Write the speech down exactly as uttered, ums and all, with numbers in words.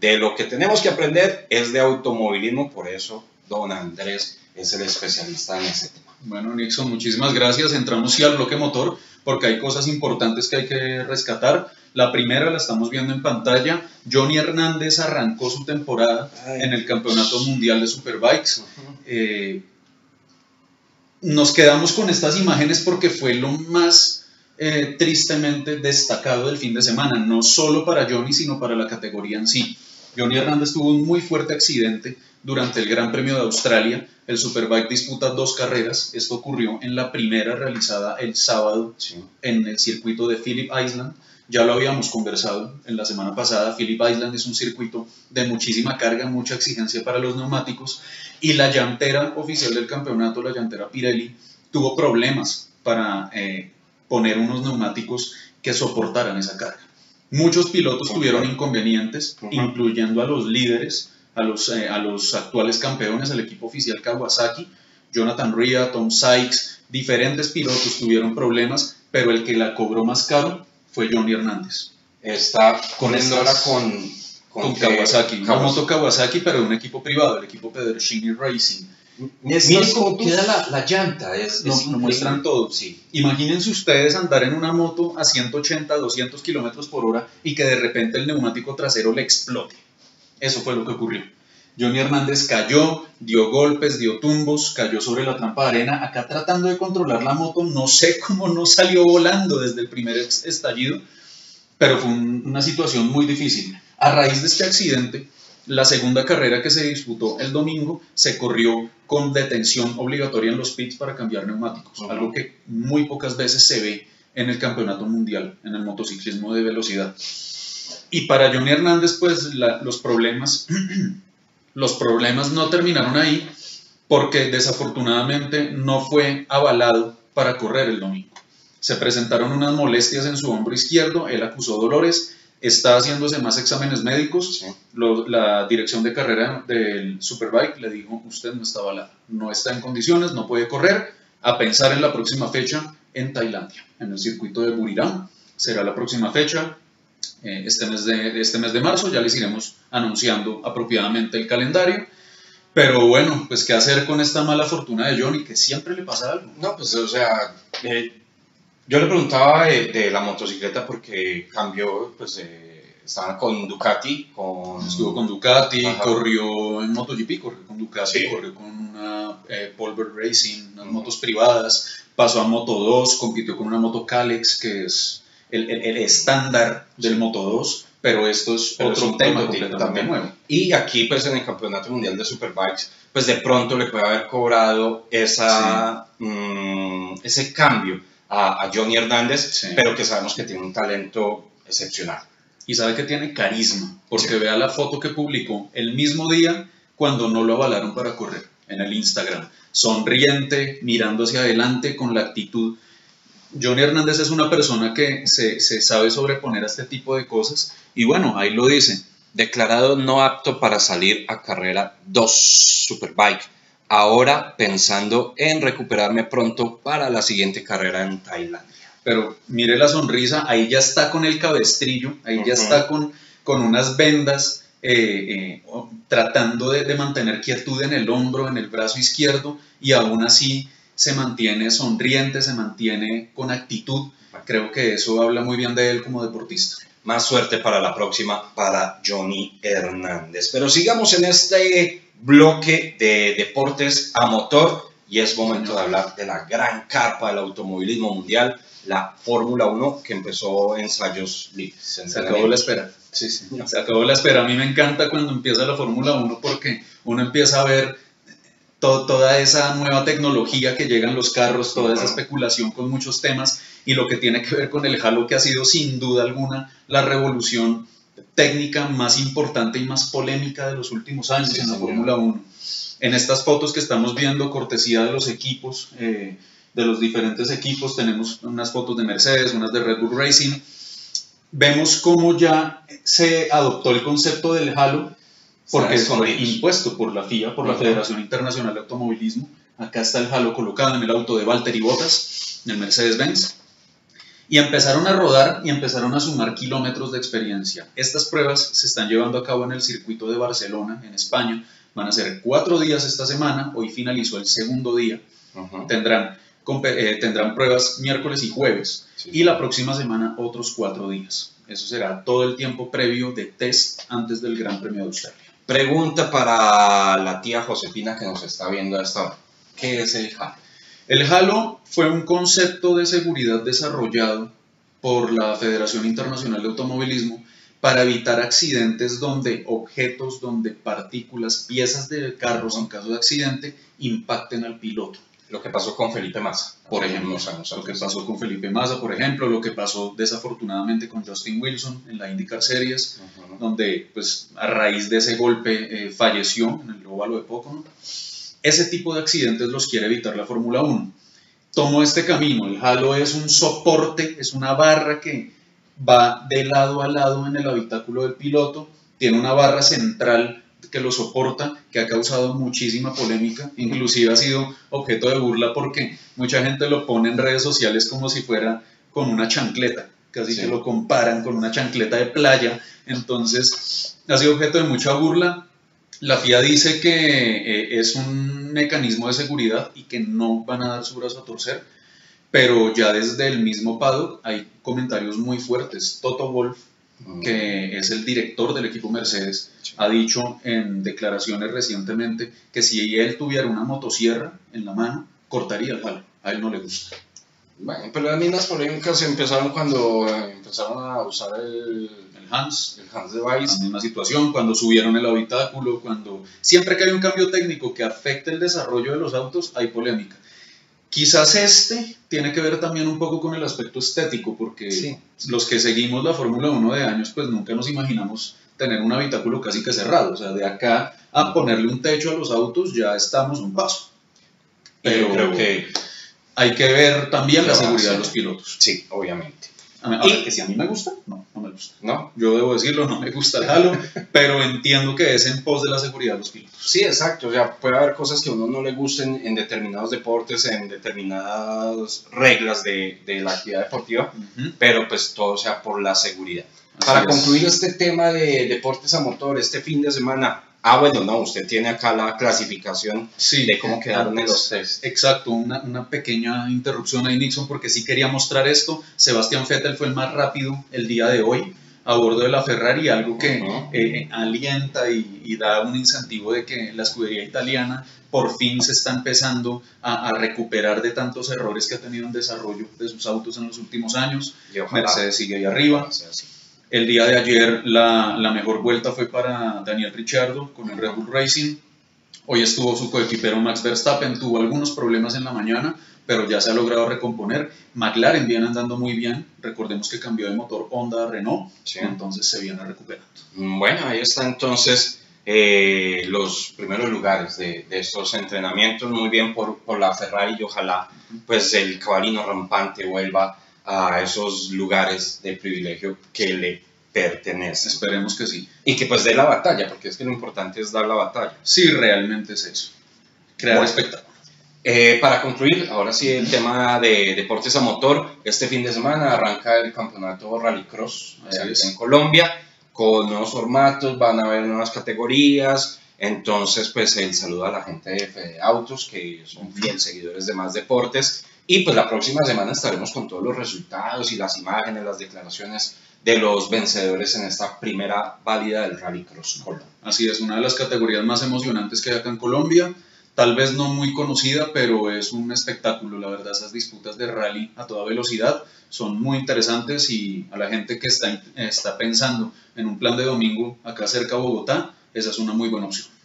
de lo que tenemos que aprender es de automovilismo, por eso don Andrés es el especialista en ese tema. Bueno, Nixon, muchísimas gracias. Entramos sí al bloque motor porque hay cosas importantes que hay que rescatar. La primera la estamos viendo en pantalla. Johnny Hernández arrancó su temporada Ay. en el Campeonato Mundial de Superbikes. Uh-huh. eh, nos quedamos con estas imágenes porque fue lo más eh, tristemente destacado del fin de semana, no solo para Johnny, sino para la categoría en sí. Johnny Hernández tuvo un muy fuerte accidente durante el Gran Premio de Australia. El Superbike disputa dos carreras. Esto ocurrió en la primera realizada el sábado sí. en el circuito de Phillip Island. Ya lo habíamos conversado en la semana pasada. Phillip Island es un circuito de muchísima carga, mucha exigencia para los neumáticos, y la llantera oficial del campeonato, la llantera Pirelli, tuvo problemas para eh, poner unos neumáticos que soportaran esa carga. Muchos pilotos okay. tuvieron inconvenientes, uh-huh. incluyendo a los líderes, a los, eh, a los actuales campeones, al equipo oficial Kawasaki, Jonathan Rea, Tom Sykes, diferentes pilotos tuvieron problemas, pero el que la cobró más caro fue Johnny Hernández. Está con ahora con, con, con Kawasaki, una moto Kawasaki, pero de un equipo privado, el equipo Pedersini Racing. Miren cómo queda la, la llanta, es, nos, es nos muestran todo. Sí. Imagínense ustedes andar en una moto a ciento ochenta, doscientos kilómetros por hora y que de repente el neumático trasero le explote. Eso fue lo que ocurrió. Johnny Hernández cayó, dio golpes, dio tumbos, cayó sobre la trampa de arena, acá tratando de controlar la moto. No sé cómo no salió volando desde el primer estallido, pero fue un, una situación muy difícil. A raíz de este accidente, la segunda carrera que se disputó el domingo se corrió con detención obligatoria en los pits para cambiar neumáticos, uh-huh. algo que muy pocas veces se ve en el campeonato mundial, en el motociclismo de velocidad. Y para Johnny Hernández, pues la, los problemas, los problemas no terminaron ahí, porque desafortunadamente no fue avalado para correr el domingo. Se presentaron unas molestias en su hombro izquierdo, él acusó dolores, está haciéndose más exámenes médicos. Sí. Lo, la dirección de carrera del Superbike le dijo: usted no está avalado, no está en condiciones, no puede correr, a pensar en la próxima fecha en Tailandia, en el circuito de Buriram. Será la próxima fecha. Este mes, de, este mes de marzo ya les iremos anunciando apropiadamente el calendario, pero bueno, pues qué hacer con esta mala fortuna de Johnny, que siempre le pasa algo. No, pues o sea, eh, yo le preguntaba de, de la motocicleta porque cambió, pues eh, estaba con Ducati, con... estuvo con Ducati, ajá. corrió en MotoGP, corrió con Ducati, sí. corrió con una eh, Polver Racing, unas uh-huh. motos privadas, pasó a Moto dos, compitió con una moto Kalex, que es el, el, el estándar del Moto dos, pero esto es pero otro es tema completamente nuevo. Y aquí, pues en el Campeonato Mundial de Superbikes, pues de pronto le puede haber cobrado esa, sí. mmm, ese cambio a, a Johnny Hernández, sí. pero que sabemos que tiene un talento excepcional. Y sabe que tiene carisma, porque sí. vea la foto que publicó el mismo día cuando no lo avalaron para correr en el Instagram. Sonriente, mirando hacia adelante con la actitud. Johnny Hernández es una persona que se, se sabe sobreponer a este tipo de cosas, y bueno, ahí lo dice. Declarado no apto para salir a carrera dos Superbike. Ahora pensando en recuperarme pronto para la siguiente carrera en Tailandia. Pero mire la sonrisa, ahí ya está con el cabestrillo, ahí uh-huh. ya está con, con unas vendas, eh, eh, tratando de, de mantener quietud en el hombro, en el brazo izquierdo, y aún así se mantiene sonriente, se mantiene con actitud. Creo que eso habla muy bien de él como deportista. Más suerte para la próxima para Johnny Hernández. Pero sigamos en este bloque de deportes a motor y es momento de hablar de la gran carpa del automovilismo mundial, la Fórmula uno, que empezó ensayos libres. Se acabó la espera. Sí, sí. Se acabó la espera. A mí me encanta cuando empieza la Fórmula uno porque uno empieza a ver todo, toda esa nueva tecnología que llega en los carros, toda esa especulación con muchos temas y lo que tiene que ver con el halo, que ha sido sin duda alguna la revolución técnica más importante y más polémica de los últimos años sí, en la Fórmula uno. En estas fotos que estamos viendo, cortesía de los equipos, eh, de los diferentes equipos, tenemos unas fotos de Mercedes, unas de Red Bull Racing. Vemos cómo ya se adoptó el concepto del halo, porque fue impuesto por la F I A, por la Federación Internacional de Automovilismo. Acá está el halo colocado en el auto de Valtteri Bottas, en el Mercedes-Benz. Y empezaron a rodar y empezaron a sumar kilómetros de experiencia. Estas pruebas se están llevando a cabo en el circuito de Barcelona, en España. Van a ser cuatro días esta semana, hoy finalizó el segundo día. Uh-huh. Tendrán, eh, tendrán pruebas miércoles y jueves, sí. Y la próxima semana otros cuatro días. Eso será todo el tiempo previo de test antes del Gran Premio de Australia. Pregunta para la tía Josefina que nos está viendo a esta hora. ¿Qué es el halo? El halo fue un concepto de seguridad desarrollado por la Federación Internacional de Automovilismo para evitar accidentes donde objetos, donde partículas, piezas de carros en caso de accidente impacten al piloto. Lo que pasó con Felipe Massa, por ejemplo, lo que pasó con Felipe Massa, por ejemplo, lo que pasó desafortunadamente con Justin Wilson en la IndyCar Series, uh-huh. donde pues a raíz de ese golpe eh, falleció en el óvalo de Pocono. Ese tipo de accidentes los quiere evitar la Fórmula uno. Tomó este camino. El halo es un soporte, es una barra que va de lado a lado en el habitáculo del piloto. Tiene una barra central que lo soporta, que ha causado muchísima polémica. Inclusive ha sido objeto de burla porque mucha gente lo pone en redes sociales como si fuera con una chancleta. Casi sí. Que lo comparan con una chancleta de playa. Entonces ha sido objeto de mucha burla. La F I A dice que eh, es un mecanismo de seguridad y que no van a dar su brazo a torcer, pero ya desde el mismo paddock hay comentarios muy fuertes. Toto Wolff, mm. que es el director del equipo Mercedes, sí. ha dicho en declaraciones recientemente que si él tuviera una motosierra en la mano, cortaría el halo. A él no le gusta. Bueno, pero las mismas polémicas empezaron cuando empezaron a usar el, el Hans, el Hans Device. La misma situación, cuando subieron el habitáculo, cuando siempre que hay un cambio técnico que afecte el desarrollo de los autos, hay polémica. Quizás este tiene que ver también un poco con el aspecto estético, porque sí. los que seguimos la Fórmula uno de años, pues nunca nos imaginamos tener un habitáculo casi que cerrado. O sea, de acá a ponerle un techo a los autos ya estamos un paso. Pero yo creo que hay que ver también la seguridad de los pilotos. Sí, obviamente. A ver, y, que si a mí me gusta, no, no me gusta. ¿No? Yo debo decirlo, no me gusta el halo, pero entiendo que es en pos de la seguridad de los pilotos. Sí, exacto. O sea, puede haber cosas que a uno no le gusten en determinados deportes, en determinadas reglas de, de la actividad deportiva, uh-huh. pero pues todo sea por la seguridad. Así Para es. concluir este tema de deportes a motor, este fin de semana, ah, bueno, no, usted tiene acá la clasificación sí, de cómo quedaron en los test. Exacto, una, una pequeña interrupción ahí, Nixon, porque sí quería mostrar esto. Sebastián Vettel fue el más rápido el día de hoy a bordo de la Ferrari, algo que uh-huh. eh, alienta y, y da un incentivo de que la escudería italiana por fin se está empezando a, a recuperar de tantos errores que ha tenido en desarrollo de sus autos en los últimos años. Mercedes sigue ahí arriba. El día de ayer la, la mejor vuelta fue para Daniel Ricciardo con el Red Bull Racing. Hoy estuvo su coequipero Max Verstappen, tuvo algunos problemas en la mañana, pero ya se ha logrado recomponer. McLaren viene andando muy bien, recordemos que cambió de motor Honda a Renault, sí. entonces se viene recuperando. Bueno, ahí está entonces eh, los primeros lugares de, de estos entrenamientos, muy bien por, por la Ferrari y ojalá pues el cabalino rampante vuelva a esos lugares de privilegio que le pertenecen. Esperemos que sí. Y que pues dé la batalla, porque es que lo importante es dar la batalla. Sí, realmente es eso. Crear bueno, espectáculo. Eh, para concluir, ahora sí el tema de deportes a motor. Este fin de semana arranca el campeonato Rallycross eh, en Colombia, con nuevos formatos, van a haber nuevas categorías. Entonces, pues el saludo a la gente de Fede Autos, que son fieles seguidores de Más Deportes. Y pues la próxima semana estaremos con todos los resultados y las imágenes, las declaraciones de los vencedores en esta primera válida del Rallycross Colombia. Así es, una de las categorías más emocionantes que hay acá en Colombia, tal vez no muy conocida, pero es un espectáculo, la verdad. Esas disputas de rally a toda velocidad son muy interesantes y a la gente que está, está pensando en un plan de domingo acá cerca de Bogotá, esa es una muy buena opción.